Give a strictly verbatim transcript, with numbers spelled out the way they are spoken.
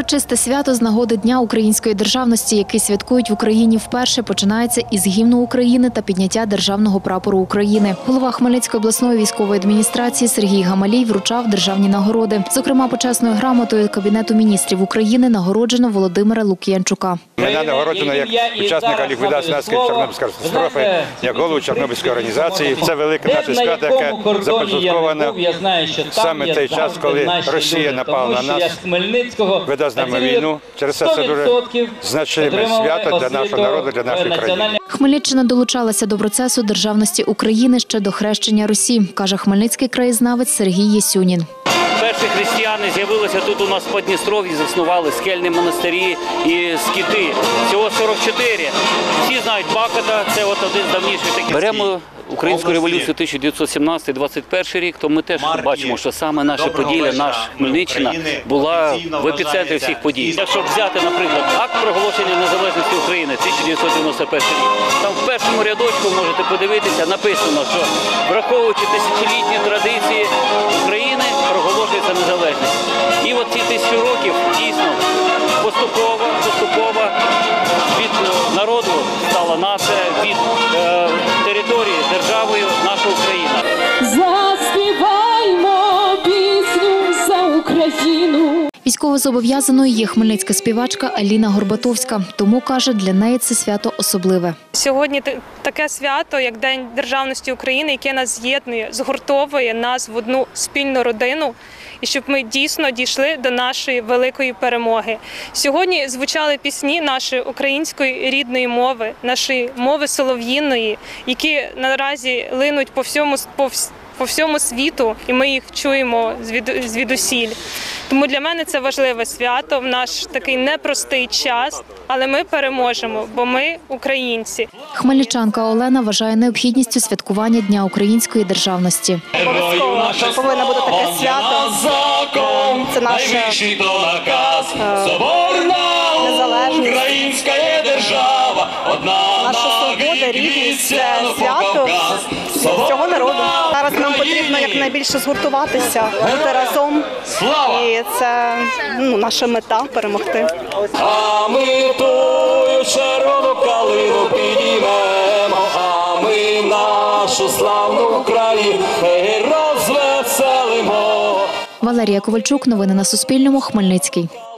Урочисте свято з нагоди Дня української державності, який святкують в Україні вперше, починається із гімну України та підняття державного прапору України. Голова Хмельницької обласної військової адміністрації Сергій Гамалій вручав державні нагороди. Зокрема, почесною грамотою Кабінету міністрів України нагороджено Володимира Лук'янчука. Мене нагороджено як учасника ліквідації наслідків Чорнобильської катастрофи, як голову Чорнобильської організації. Це велике наше свято, яке започатковане саме в той час, коли Росія напала на нас, веде з нами війну. Через це це дуже значиме свято для нашого народу, для нашої країни. Хмельниччина долучалася до процесу державності України ще до хрещення Русі, каже хмельницький краєзнавець Сергій Єсюнін. Перші християни з'явилися тут у нас в Подністров'ї, заснували скельні монастирі і скіти. Всього сорок чотири. Всі знають Бакота, це от один з давніших таких. Беремо Українську революцію тисяча дев'ятсот сімнадцятий - двадцять перший рік, то ми теж бачимо, що саме наша Поділля, наша Хмельниччина була в епіцентрі всіх подій. Якщо взяти, наприклад, акт проголошення незалежності України тисяча дев'ятсот дев'яносто перший рік, там в першому рядочку можете подивитися, написано, що враховуючи тисячолітні традиції України, проголошується незалежність. І от ці тисячу років дійсно поступово, поступово від народу стала нація, від е, території державою наша Україна. Заспіваймо пісню за Україну. Військовозобов'язаною є хмельницька співачка Аліна Горбатовська. Тому, каже, для неї це свято особливе. Сьогодні таке свято, як День державності України, яке нас з'єднує, згуртовує нас в одну спільну родину, і щоб ми дійсно дійшли до нашої великої перемоги. Сьогодні звучали пісні нашої української рідної мови, нашої мови солов'їної, які наразі линуть по всьому, по всьому, по всьому світу, і ми їх чуємо звідусіль. Тому для мене це важливе свято в наш такий непростий час, але ми переможемо, бо ми українці. Хмельничанка Олена вважає необхідністю святкування Дня української державності. Обов'язково повинно бути таке свято. Це наша незалежність, наша свобода, рідність, це свято всього народу. Зараз нам потрібно якнайбільше згуртуватися, бути разом. І це ну, наша мета – перемогти. А ми тую червону калину підіймемо, а ми нашу славну Україну розвеселимо. Валерія Ковальчук. Новини на Суспільному. Хмельницький.